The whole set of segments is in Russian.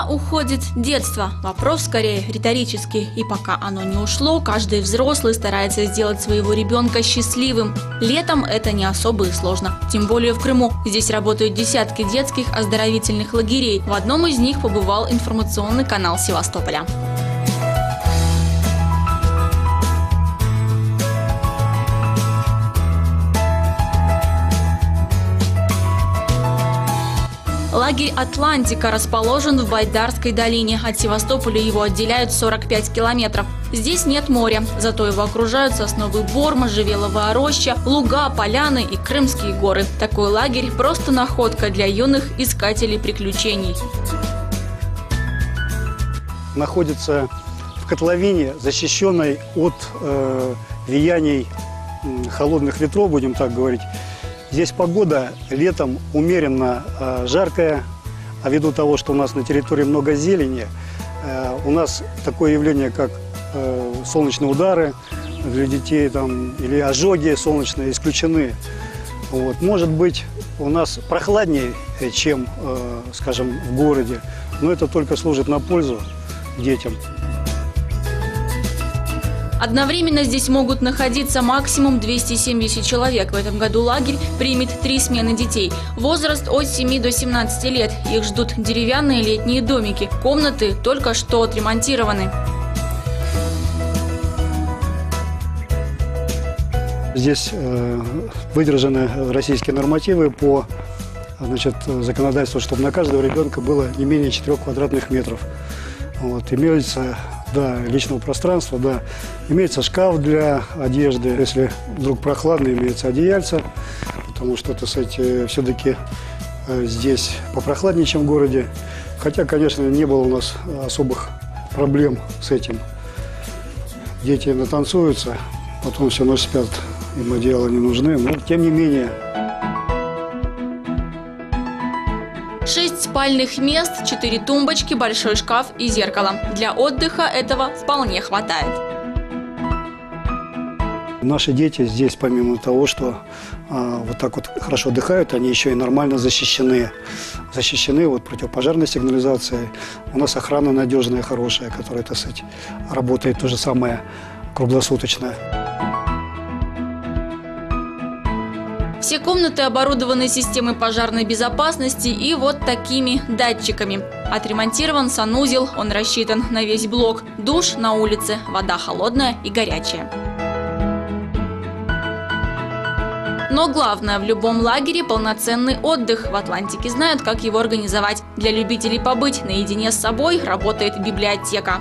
Куда уходит детство? Вопрос скорее риторический. И пока оно не ушло, каждый взрослый старается сделать своего ребенка счастливым. Летом это не особо и сложно. Тем более в Крыму. Здесь работают десятки детских оздоровительных лагерей. В одном из них побывал информационный канал Севастополя. Лагерь «Атлантика» расположен в Байдарской долине. От Севастополя его отделяют 45 километров. Здесь нет моря, зато его окружают сосновый бор, можжевеловая роща, луга, поляны и Крымские горы. Такой лагерь – просто находка для юных искателей приключений. Находится в котловине, защищенной от влияний холодных ветров, будем так говорить. Здесь погода летом умеренно жаркая, а ввиду того, что у нас на территории много зелени, у нас такое явление, как солнечные удары для детей там, или ожоги солнечные исключены. Вот. Может быть, у нас прохладнее, чем, скажем, в городе, но это только служит на пользу детям. Одновременно здесь могут находиться максимум 270 человек. В этом году лагерь примет 3 смены детей. Возраст от 7 до 17 лет. Их ждут деревянные летние домики. Комнаты только что отремонтированы. Здесь выдержаны российские нормативы по законодательству, чтобы на каждого ребенка было не менее 4 квадратных метров. Вот, имеется личного пространства, имеется шкаф для одежды. Если вдруг прохладно, имеется одеяльце, потому что все-таки здесь попрохладнее, чем в городе. Хотя, конечно, не было у нас особых проблем с этим. Дети натанцуются, потом всю ночь спят, им одеяла не нужны, но тем не менее. 6 спальных мест, 4 тумбочки, большой шкаф и зеркало. Для отдыха этого вполне хватает. Наши дети здесь, помимо того, что вот так вот хорошо отдыхают, они еще и нормально защищены. Защищены вот противопожарной сигнализацией. У нас охрана надежная, хорошая, которая, работает то же самое круглосуточно. Все комнаты оборудованы системой пожарной безопасности и вот такими датчиками. Отремонтирован санузел, он рассчитан на весь блок. Душ на улице, вода холодная и горячая. Но главное, в любом лагере полноценный отдых. В Атлантике знают, как его организовать. Для любителей побыть наедине с собой работает библиотека.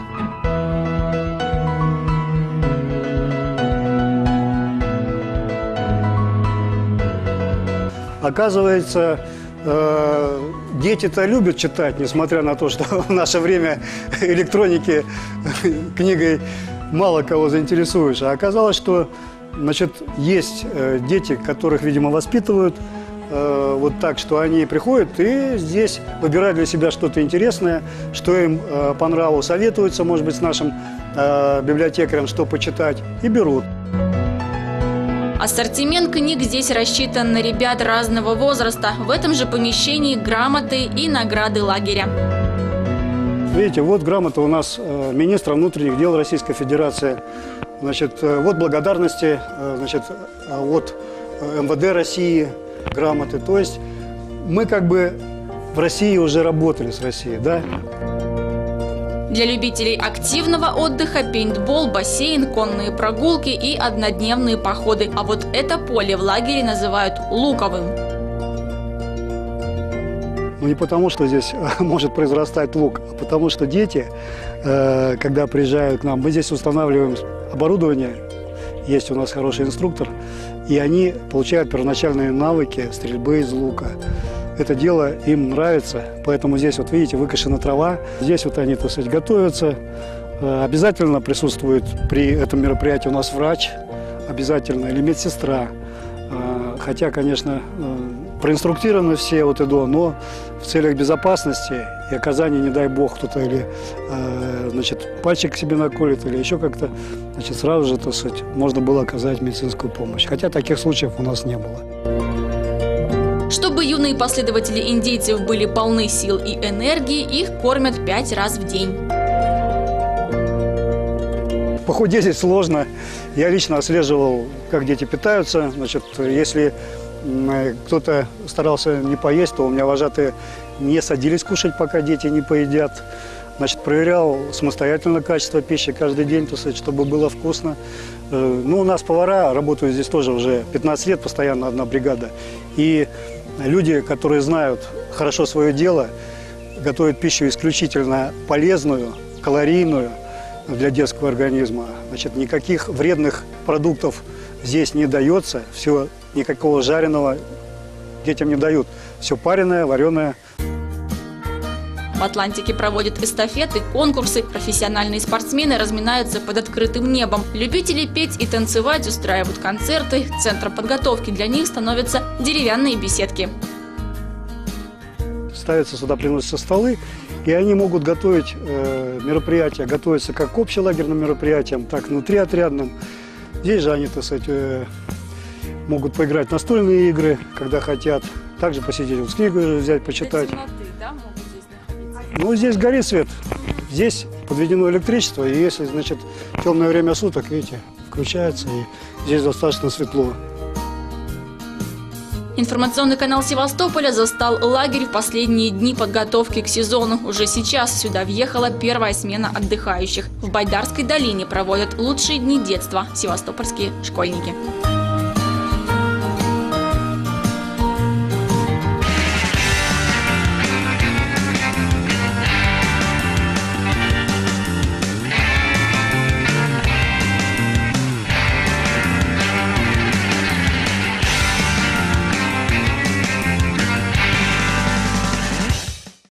Оказывается, дети-то любят читать, несмотря на то, что в наше время электроники книгой мало кого заинтересуешь. А оказалось, что есть дети, которых, видимо, воспитывают вот так, что они приходят и здесь выбирают для себя что-то интересное, что им по нраву, советуются, может быть, с нашим библиотекарем, что почитать, и берут. Ассортимент книг здесь рассчитан на ребят разного возраста. В этом же помещении грамоты и награды лагеря. Видите, вот грамота у нас министра внутренних дел Российской Федерации. Вот благодарности от МВД России грамоты. То есть мы в России уже работали с Россией, да? Для любителей активного отдыха пейнтбол, бассейн, конные прогулки и однодневные походы. А вот это поле в лагере называют луковым. Ну не потому, что здесь может произрастать лук, а потому что дети, когда приезжают к нам, мы здесь устанавливаем оборудование, есть у нас хороший инструктор, и они получают первоначальные навыки стрельбы из лука. Это дело им нравится, поэтому здесь, вот видите, выкошена трава. Здесь вот они, готовятся. Обязательно присутствует при этом мероприятии у нас врач, обязательно, или медсестра. Хотя, конечно, проинструктированы все от и до, но в целях безопасности и оказания, не дай бог, кто-то или пальчик себе наколет, или еще как-то, сразу же, можно было оказать медицинскую помощь. Хотя таких случаев у нас не было. Чтобы юные последователи индейцев были полны сил и энергии, их кормят 5 раз в день. Похудеть здесь сложно. Я лично отслеживал, как дети питаются. Значит, если кто-то старался не поесть, то у меня вожатые не садились кушать, пока дети не поедят. Значит, проверял самостоятельно качество пищи каждый день, то есть, чтобы было вкусно. Ну, у нас повара работают здесь тоже уже 15 лет, постоянно одна бригада. И люди, которые знают хорошо свое дело, готовят пищу исключительно полезную, калорийную для детского организма. Значит, никаких вредных продуктов здесь не дается, все, никакого жареного детям не дают. Все пареное, вареное. В Атлантике проводят эстафеты, конкурсы. Профессиональные спортсмены разминаются под открытым небом. Любители петь и танцевать устраивают концерты. Центром подготовки для них становятся деревянные беседки. Ставятся сюда, приносятся столы, и они могут готовить мероприятия, готовятся как к общелагерным мероприятиям, так и внутриотрядным. Здесь же они, так сказать, могут поиграть в настольные игры, когда хотят. Также посидеть, вот, книгу взять, почитать. Ну, здесь горит свет. Здесь подведено электричество, и если, значит, темное время суток, видите, включается, и здесь достаточно светло. Информационный канал Севастополя застал лагерь в последние дни подготовки к сезону. Уже сейчас сюда въехала первая смена отдыхающих. В Байдарской долине проводят лучшие дни детства севастопольские школьники.